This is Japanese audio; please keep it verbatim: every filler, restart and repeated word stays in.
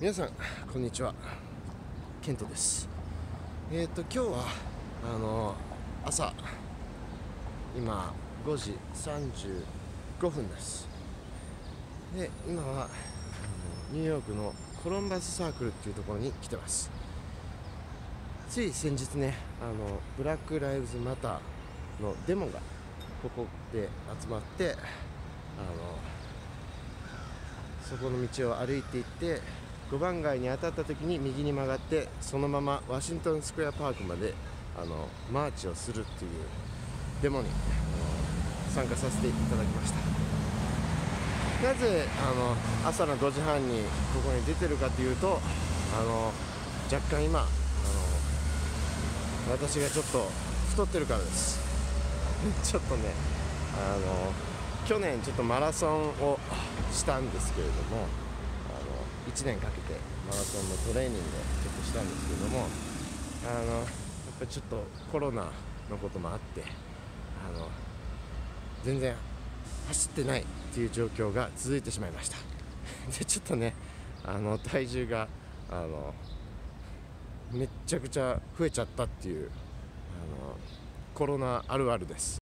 皆さんこんにちは、ケントです。えっ、ー、と今日はあの朝今ごじさんじゅうごふんです。で今はあのニューヨークのコロンバスサークルっていうところに来てます。つい先日ね、あのブラックライブズマターのデモがここで集まって、あのそこの道を歩いていってごばん街に当たった時に右に曲がって、そのままワシントンスクエアパークまであのマーチをするっていうデモにあの参加させていただきました。なぜあの朝のごじはんにここに出てるかというと、あの若干今あの私がちょっと太ってるからです。ちょっとね、あの去年ちょっとマラソンをしたんですけれども、あのいちねんかけてマラソンのトレーニングをちょっとしたんですけれども、あのやっぱりちょっとコロナのこともあって、あの全然走ってないっていう状況が続いてしまいました。でちょっとね、あの体重があのめっちゃくちゃ増えちゃったっていうあのコロナあるあるです。